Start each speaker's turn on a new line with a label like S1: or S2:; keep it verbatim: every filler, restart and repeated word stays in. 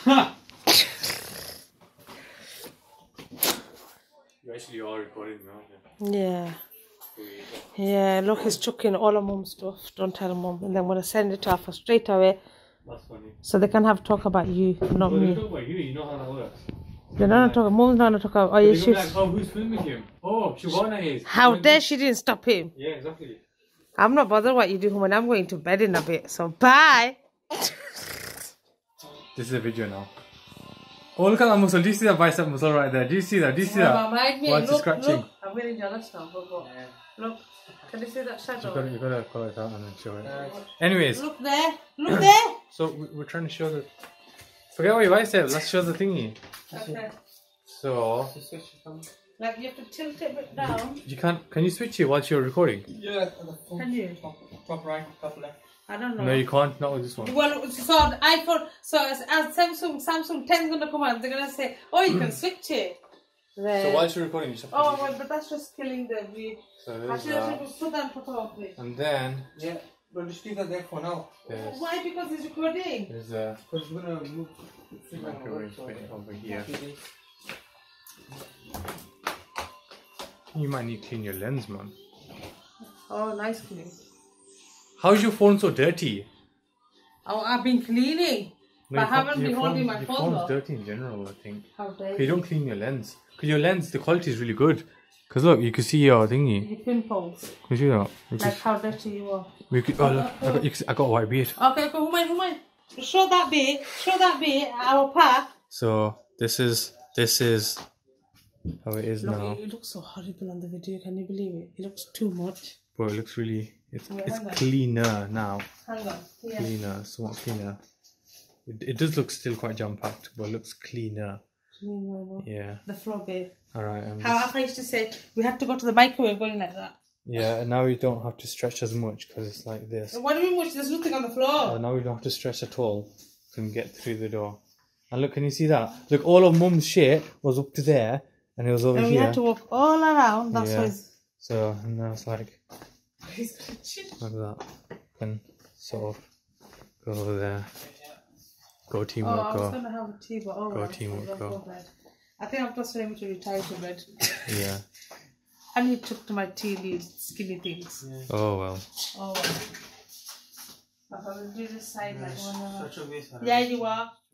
S1: You actually are recording now.
S2: Yeah. Yeah, look, he's chucking all of mum's stuff. Don't tell mum. And then I'm going to send it to her straight away.
S1: That's funny.
S2: So they can have talk about you, not
S1: well,
S2: me.
S1: Talk about you, you know how that works.
S2: They're not talking. Mum's not talking about. Oh, yeah, she's.
S1: Like, oh, who's filming him? Oh, Shivana is.
S2: How dare she didn't stop him?
S1: Yeah, exactly.
S2: I'm not bothered what you do when I'm going to bed in a bit. So bye.
S1: This is a video now. Oh, look at that muscle. Do you see that bicep muscle right there? Do you see that? Do you see that? What's
S2: look,
S1: scratching?
S2: Look. I'm getting jealous now. Look, look. Yeah. Look. Can you see that shadow?
S1: You gotta, you gotta call it out and then show it. Uh, Anyways.
S2: Look there. Look there.
S1: So we're trying to show the. Forget what your bicep. Let's show the thingy.
S2: Okay.
S1: So.
S2: Like you have to tilt it a bit down.
S1: You can't. Can you switch it whilst you're recording?
S3: Yeah.
S2: Can you?
S3: Top, top right, top left.
S2: I don't know.
S1: No, you can't. Not with this one.
S2: Well, so the iPhone. So as, as Samsung Samsung ten is gonna come out, they're gonna say, "Oh, you can switch it." There.
S1: So whilst you're recording, you just have to
S2: Oh, well, but that's just killing the view.
S1: So there's
S2: Actually,
S1: that.
S2: I should put that and put off it.
S1: And then.
S3: Yeah. But just leave that there for now.
S1: There's,
S2: Why? Because it's recording.
S1: There's a
S3: Because we're gonna move.
S1: microwave thing over here. You might need to clean your lens, man.
S2: Oh, nice clean.
S1: How's your phone so dirty?
S2: Oh, I've been cleaning.
S1: No,
S2: but I
S1: your
S2: haven't
S1: phone-
S2: been
S1: your
S2: holding
S1: phone-
S2: my
S1: your
S2: phone
S1: phone's
S2: though.
S1: dirty in general, I think.
S2: How dare
S1: You don't clean your lens. Because your lens, the quality is really good. Because look, you can see your thingy.
S2: Your pimples.
S1: Can you see that? You
S2: Like
S1: can-
S2: how dirty you are.
S1: we could, oh, look, I got, you can see, I got a white beard.
S2: Okay, okay, who mind, who mind? Show that bit. Show that bit. Our pack.
S1: So, this is, this is how it is
S2: Look,
S1: now.
S2: it, it looks so horrible on the video. Can you believe it? It looks too much.
S1: But it looks really, it's,
S2: Wait,
S1: it's
S2: hang on.
S1: cleaner now.
S2: Hang on. Yeah.
S1: Cleaner, somewhat cleaner. It, it does look still quite jam-packed, but it looks cleaner. Yeah.
S2: The floor bit.
S1: Alright. I'm
S2: How
S1: just-
S2: I used to say, we have to go to the microwave going like that.
S1: Yeah, and now you don't have to stretch as much because it's like this.
S2: What do you mean much? There's nothing on the floor.
S1: Uh, now we don't have to stretch at all. Can get through the door. And look, can you see that? Look, all of Mum's shit was up to there, and it was over
S2: and we
S1: here.
S2: had to walk all around. That's
S1: Yeah.
S2: why it's...
S1: So now it's like like that. Can sort of go over there. Go
S2: Oh,
S1: teamwork.
S2: I was
S1: Go.
S2: going to have a tea, but oh,
S1: Go
S2: well,
S1: teamwork,
S2: I'll
S1: go.
S2: to bed. I think I'm just able to retire to bed.
S1: Yeah.
S2: I need to talk to my tea leaves, skinny things.
S3: Yeah.
S1: Oh well.
S2: Oh, well. But I will do this side like one.
S3: Such a waste.
S2: Yeah, you are.